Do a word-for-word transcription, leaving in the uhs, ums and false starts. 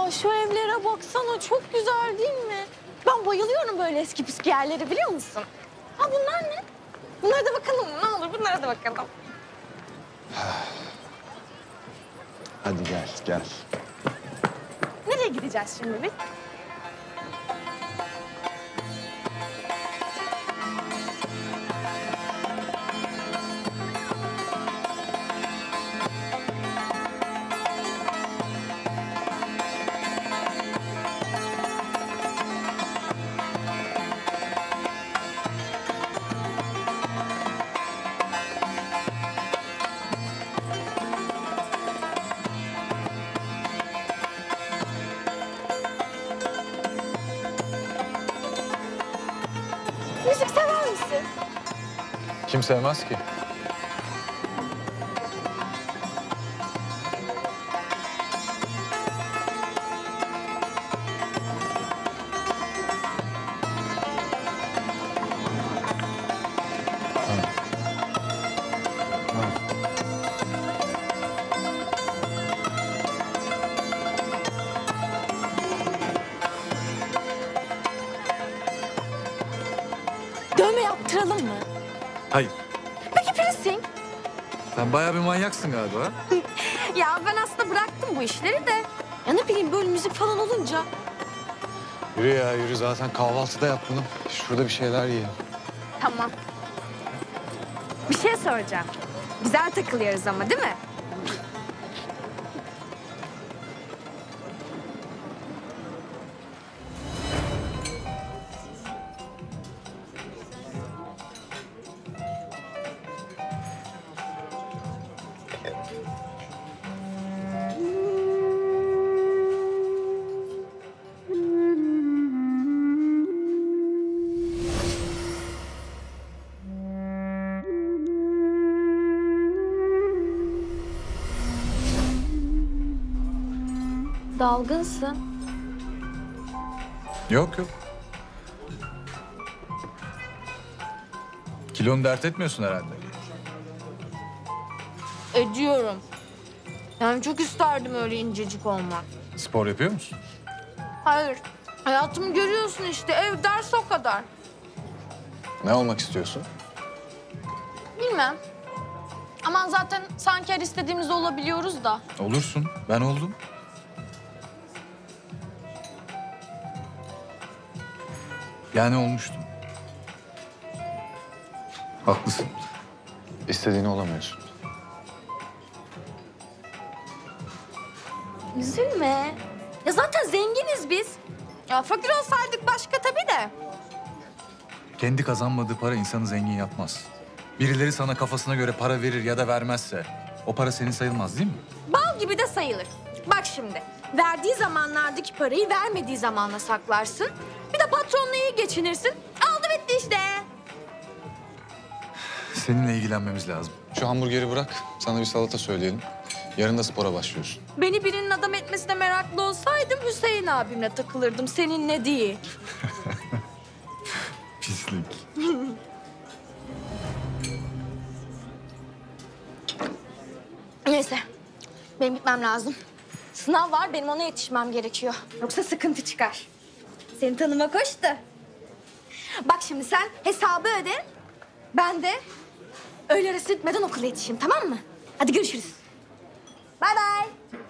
Ya şu evlere baksana, çok güzel değil mi? Ben bayılıyorum böyle eski püskü yerlere, biliyor musun? Ha bunlar ne? Bunlara da bakalım mı? Ne olur bunlara da bakalım. Hadi gel, gel. Nereye gideceğiz şimdi biz? Müzik sever misin? Kim sevmez ki? Dövme yaptıralım mı? Hayır. Peki piercing? Sen bayağı bir manyaksın galiba. Ya ben aslında bıraktım bu işleri de. Ya ne bileyim, böyle müzik falan olunca. Yürü ya, yürü. Zaten kahvaltıda yap bunu. Şurada bir şeyler yiyelim. Tamam. Bir şey soracağım. Güzel takılıyoruz ama, değil mi? Dalgınsın. Yok yok. Kilonu dert etmiyorsun herhalde. Ediyorum. Yani çok isterdim öyle incecik olmak. Spor yapıyor musun? Hayır. Hayatımı görüyorsun işte. Ev, ders, o kadar. Ne olmak istiyorsun? Bilmem. Aman zaten sanki her istediğimizde olabiliyoruz da. Olursun. Ben oldum. Yani olmuştum. Haklısın. İstediğini olamıyorsun. Üzülme. Ya zaten zenginiz biz. Ya fakir olsaydık başka tabii de. Kendi kazanmadığı para insanı zengin yapmaz. Birileri sana kafasına göre para verir ya da vermezse o para senin sayılmaz değil mi? Bal gibi de sayılır. Bak şimdi, verdiği zamanlardaki parayı vermediği zamanla saklarsın. Bir de patronla iyi geçinirsin. Aldı bitti işte. Seninle ilgilenmemiz lazım. Şu hamburgeri bırak, sana bir salata söyleyelim. Yarın da spora başlıyorsun. Beni birinin adam etmesine meraklı olsaydım Hüseyin abimle takılırdım, seninle değil. Pislik. Neyse, benim gitmem lazım. Sınav var, benim ona yetişmem gerekiyor. Yoksa sıkıntı çıkar. Seni tanımak hoştu. Bak şimdi sen hesabı öde. Ben de öğle arası bitmeden okula yetişeyim, tamam mı? Hadi görüşürüz. Bay bay.